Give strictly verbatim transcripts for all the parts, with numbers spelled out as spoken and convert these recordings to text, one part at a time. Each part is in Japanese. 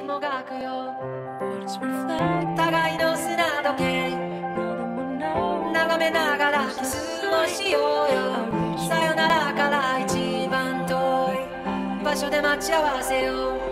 もがくよ。互いの砂時計眺めながらキスをしようよ。さよならから一番遠い場所で待ち合わせよう。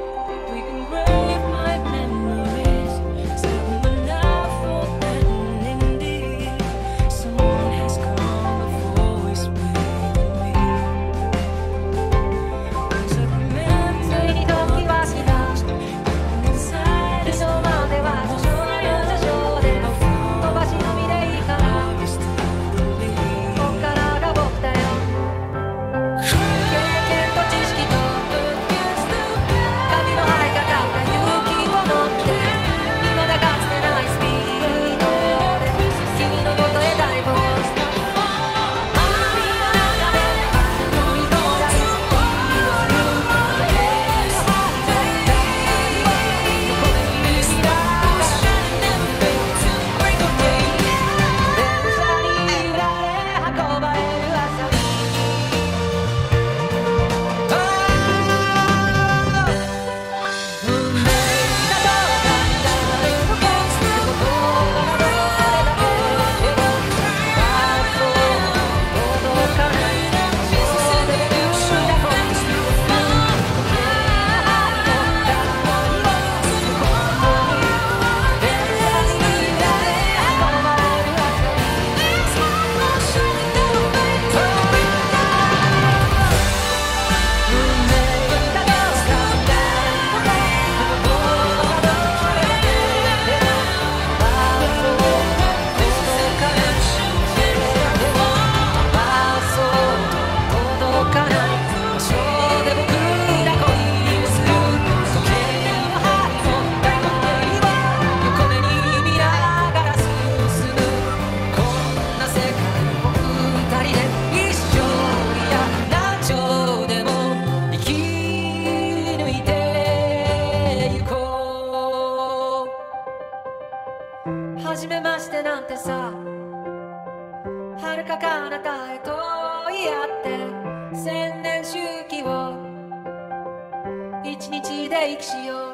初めましてなんてさ、遥か彼方へ問い合って千年周期を一日で生きしよう。